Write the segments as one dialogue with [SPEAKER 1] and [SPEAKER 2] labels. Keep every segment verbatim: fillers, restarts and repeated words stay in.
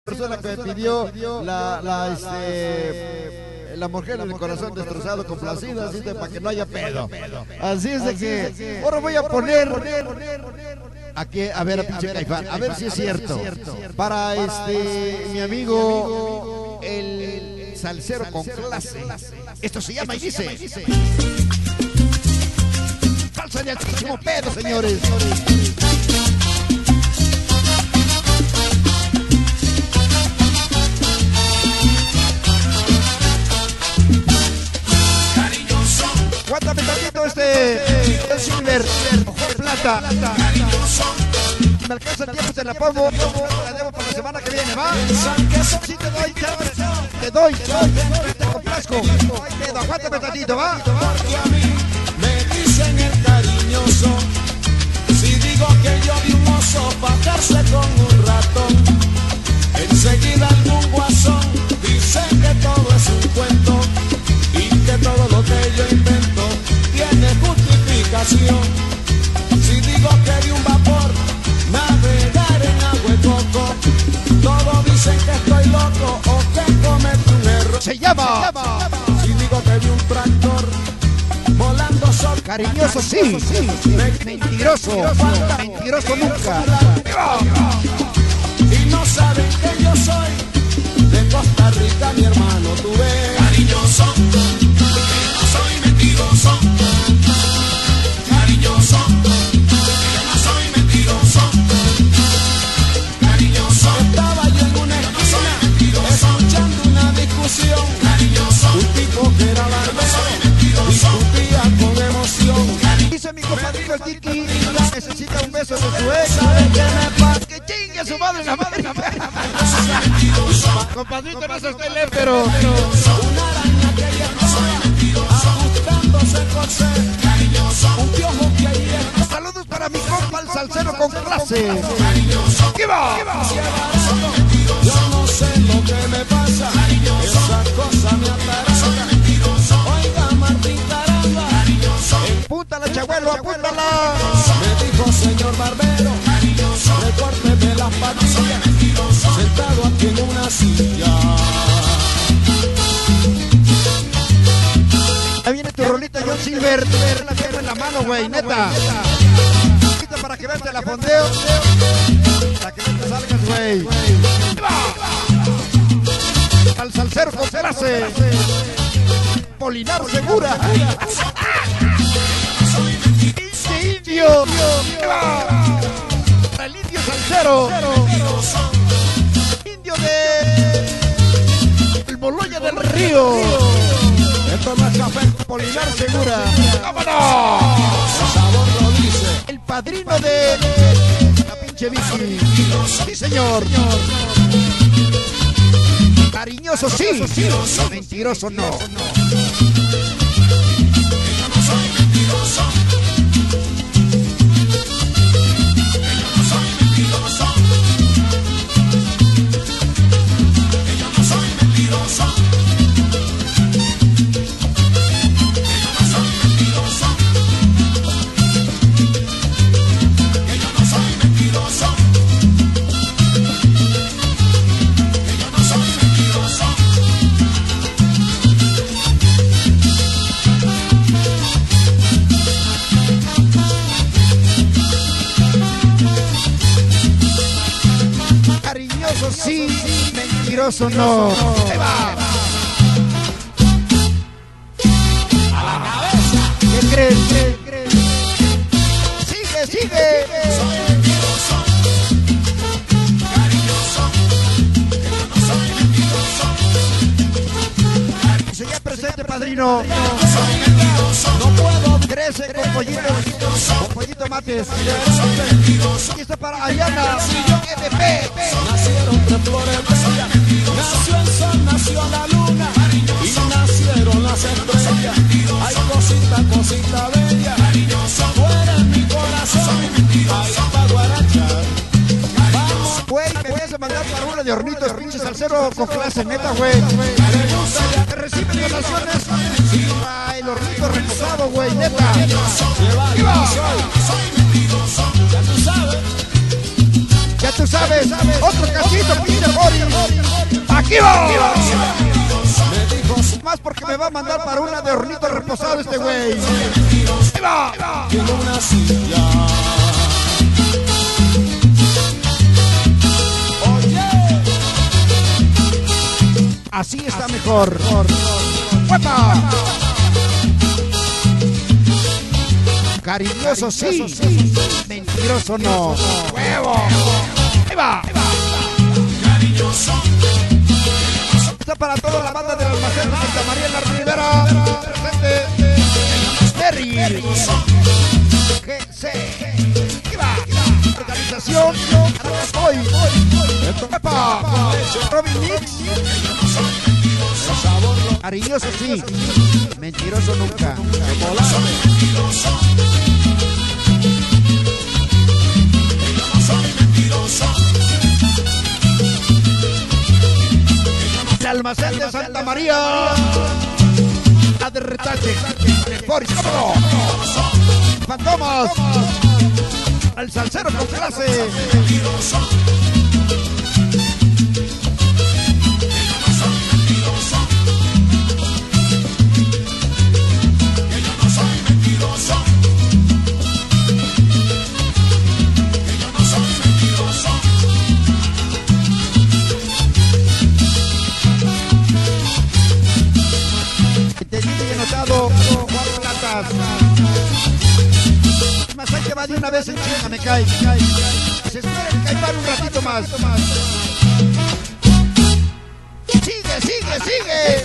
[SPEAKER 1] persona que me pidió la, la, este, la mujer del corazón destrozado, complacida, así de para que no haya pedo. Así es de que ahora voy a poner aquí, a ver a pinche Caifán, a ver si es cierto. Para este mi amigo el salsero con clase. Esto se llama y dice: salsa de altísimo pedo, señores. Cuéntame tantito este el Silver, ojo de plata. Me alcanza el tiempo, se la pongo. La debo para la semana que viene, ¿va? Sí te doy, te doy, te doy, te complazco. Ay, aguántame tantito, ¿va?
[SPEAKER 2] Porque a mí me dicen el cariñoso. Si digo que yo vi un oso bajarse con un ratón, enseguida algún guasón dice que todo es un cuento y que todo lo que yo invento tiene justificación. Si digo que vi un vapor navegar en agua y coco, todos dicen que estoy loco o que cometí un error.
[SPEAKER 1] Se llama.
[SPEAKER 2] Si digo que vi un tractor volando sobre
[SPEAKER 1] cariñoso, sí, sí. Mentiroso, mentiroso nunca.
[SPEAKER 2] Y no saben que yo soy de Costa Rica, mi hermano, tú ves. Cariñoso, no soy mentiroso. Cariñoso, no soy mentiroso. Cariñoso, estaba yo en una esquina escuchando una discusión. Cariñoso, un tipo que era barbero discutía con emoción.
[SPEAKER 1] Dice mi compadrito el Tiki, necesita un beso de su ex.
[SPEAKER 2] ¿Sabe qué me pasa?
[SPEAKER 1] Que chingue su madre la madre. Compadrito, no se usted lee, pero
[SPEAKER 2] Una araña que ya estaba ajustándose corsé. Un piojo que ahí está.
[SPEAKER 1] saludos para mi compa el salsero con clase. ¿Qué va?
[SPEAKER 2] Yo no sé lo que me pasa, esa cosa me atarasa. Oiga, Martín, caramba,
[SPEAKER 1] Apúntala, chabuelo, apúntala.
[SPEAKER 2] me dijo señor barbero, recórteme las patillas, sentado aquí en una silla.
[SPEAKER 1] Ahí viene tu rolita, John Silver. La tengo en la mano, güey, neta. Para que verte la fondeo. Para que no te salgas, güey. Al salsero con clase. Polinar Segura. Indio, indio. Para el indio salsero. Indio de el Boloña del Río.
[SPEAKER 2] Esto no es café,
[SPEAKER 1] Polinar Segura.
[SPEAKER 2] ¡vámonos! El sabor lo dice.
[SPEAKER 1] El padrino de la pinche Vicky. Sí, señor. Cariñoso, sí. Mentiroso, no. Cariñoso, sí. Mentiroso, no. Ahí va.
[SPEAKER 2] A la cabeza.
[SPEAKER 1] ¿Qué crees? ¿Qué crees? Sigue, sigue.
[SPEAKER 2] Soy mentiroso, cariñoso, que yo no soy mentiroso.
[SPEAKER 1] Se ya presente, padrino.
[SPEAKER 2] Soy mentiroso, no puedo
[SPEAKER 1] Crece con pollito, con pollito mates.
[SPEAKER 2] ser mentiroso.
[SPEAKER 1] Aquí está para Ayana, M P.
[SPEAKER 2] Nacieron tres flores bellas, nació el sol, nació la luna y nacieron las estrellas. Hay cosita, cosita bella, tú eres mi corazón, ahí pa' guarachar. Vamos,
[SPEAKER 1] Güey, me vienes a mandar para una de hornitos, pinche salsero con clase, neta, güey. Te reciben donaciones. Ay, el hornito reposado, güey, neta.
[SPEAKER 2] lleva, yo soy, soy mentiroso, ya tú sabes.
[SPEAKER 1] Ya tú sabes, otro cachito, pinche Boris. me va a mandar para una de hornito reposado este güey. ¡Ahí va!
[SPEAKER 2] Tiene una silla. Oye,
[SPEAKER 1] así está mejor. ¡Huepa! Cariñoso sí, mentiroso no. ¡Huevo! ¡Ahí va!
[SPEAKER 2] cariñoso.
[SPEAKER 1] Está para toda la banda del almacén de Santa María en la Ribera. Presente. Terry. G C. ¡Ahí va! Organización. Hoy. ¡Epa! Robin Mix. Cariñoso sí, mentiroso nunca. El almacén de Santa María. La de retache. El Boris, ¿cómo no? Fantomas. El salsero con clase. Cuatro latas. Es más, ahí te va de una vez en China, me cae. Se espera el caimán un ratito más. Sigue, sigue, sigue.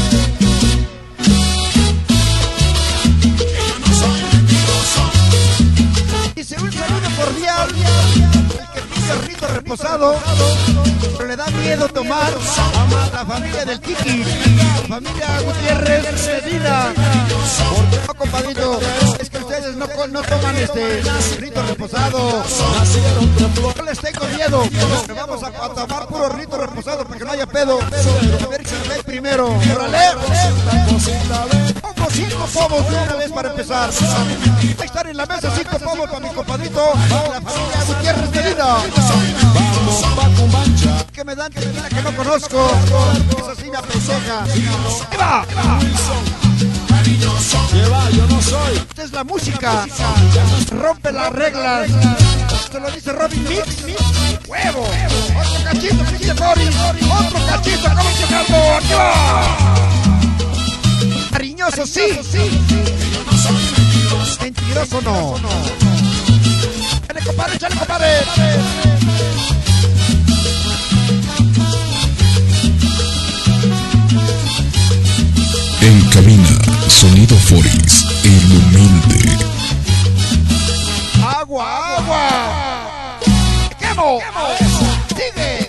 [SPEAKER 1] Dice un saludo cordial. El que pide hornito reposado, pero le da miedo tomar. La familia del Kiki, la familia Gutiérrez Medina. No, compadrito, es que ustedes no, no toman este hornito reposado. No les tengo miedo. Pero vamos a, a tomar puro hornito reposado para que no haya pedo. A ver si me cae primero. ¡Órale! Pongo cinco pomos de una vez para empezar. Ahí están en la mesa cinco pomos para mi compadrito, la familia Gutiérrez Medina. Que me dan tequila que no conozco. Esa sí me apendeja. ¡Ahí va!
[SPEAKER 2] Lleva, yo no soy.
[SPEAKER 1] Esta es la música. Rompe las reglas. Esto lo dice Robin Mix. ¡Huevo! Otro cachito, que dice Boris. Otro cachito, como chocando. ¡Aquí va! Cariñoso sí. Mentiroso no. ¡Chale, compadre! ¡Chale, compadre!
[SPEAKER 3] Encamina Sonido Foris, el humilde.
[SPEAKER 1] ¡Agua, agua! ¡Quemo! ¡Sigue!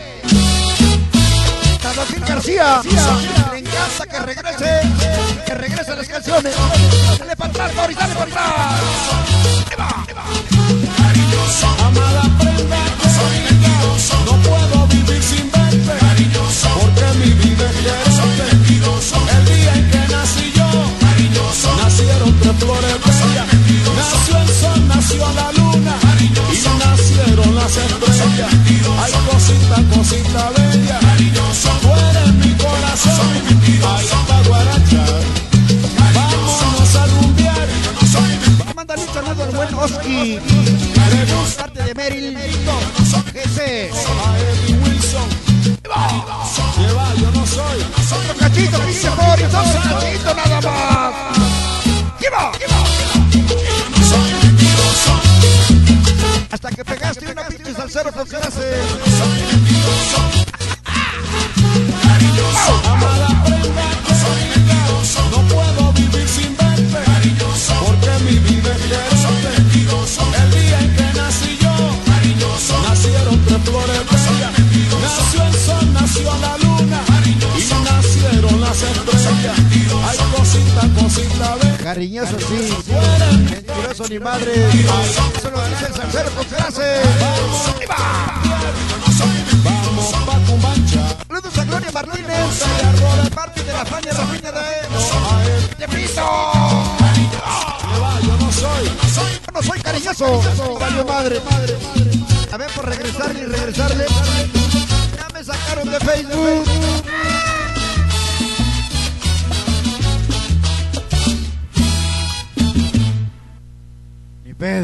[SPEAKER 1] Tadocín García. Le encanta que regrese. Que regrese a las canciones. Dale para atrás, Boris, dale para atrás. ¡Ahí va! ¡Ahí va!
[SPEAKER 2] Amada prenda, no puedo vivir sin verte, porque mi vida es mentiroso. El día en que nací yo, nacieron tres flores bellas. Nació el sol, nació la luna, y nacieron las estrellas. Hay cosita, cosita bella, tú eres mi corazón. Ahí está guarachar, vámonos a rumbear.
[SPEAKER 1] Manda un saludo al buen Oski. Parte de Meryl. G C.
[SPEAKER 2] A Eddie Wilson. Lleva, yo no soy.
[SPEAKER 1] Otro cachito, que dice Boris. Otro cachito nada más. ¡Lleva! Hasta que pegaste una pinche salsero con clase.
[SPEAKER 2] Amada prenda, no puedo vivir sin verte, porque mi vida es mentiroso. El día en que nací yo, nacieron tres flores bellas. Nació el sol, nació la luna, y nacieron las estrellas. Hay cosita, cosita bella.
[SPEAKER 1] Cariñoso sí, mentiroso ni madre. Eso lo dice el salsero con clase. ¡Ahí va!
[SPEAKER 2] Vamos pa' Cumbancha.
[SPEAKER 1] Saludos a Gloria Martínez, de parte de la Fania Rafiña de de Pito.
[SPEAKER 2] Lleva, yo no soy.
[SPEAKER 1] Yo no soy cariñoso. Valió madre. A ver, por regresarle y regresarle. Ya me sacaron de Facebook.